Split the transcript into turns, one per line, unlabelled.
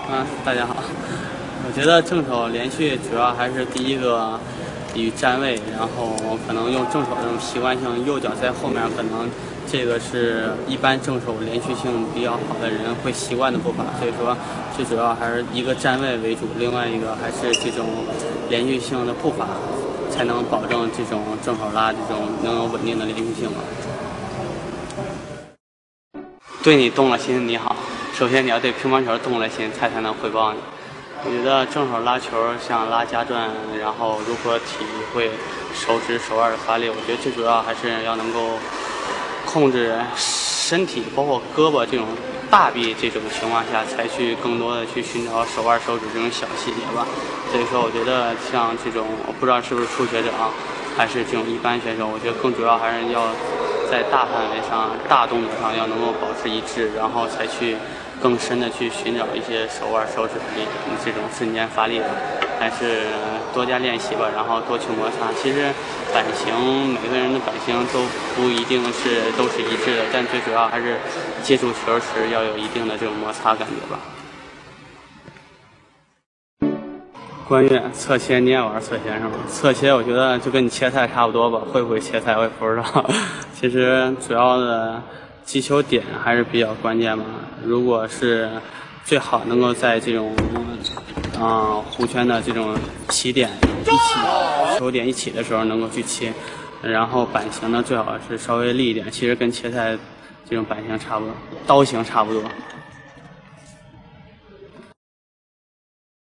大家好。我觉得正手连续主要还是第一个与站位，然后可能用正手这种习惯性右脚在后面，可能这个是一般正手连续性比较好的人会习惯的步伐。所以说，最主要还是一个站位为主，另外一个还是这种连续性的步伐，才能保证这种正手拉这种能有稳定的连续性吧。对你动了心，你好。首先你要对乒乓球动了心，才能回报你。我觉得正手拉球像拉夹转，然后如何体会手指手腕的发力，我觉得最主要还是要能够控制身体，包括胳膊这种大臂这种情况下，才去更多的去寻找手腕手指这种小细节吧。所以说我觉得像这种，我不知道是不是初学者啊，还是这种一般选手，我觉得更主要还是要在大范围上、大动作上要能够保持一致，然后才去更深的去寻找一些手腕手指的这种瞬间发力的，还是多加练习吧，然后多去摩擦。其实版型每个人的版型都不一定都是一致的，但最主要还是接触球时要有一定的这种摩擦感觉吧。关于侧切，你也玩侧切是吗？侧切我觉得就跟你切菜差不多吧，会不会切菜我也不知道。其实主要的击球点还是比较关键吧。如果是最好能够在这种弧圈的这种起点一起，球点一起的时候能够去切，然后版型呢最好是稍微立一点，其实跟切菜这种版型差不多，刀型差不多。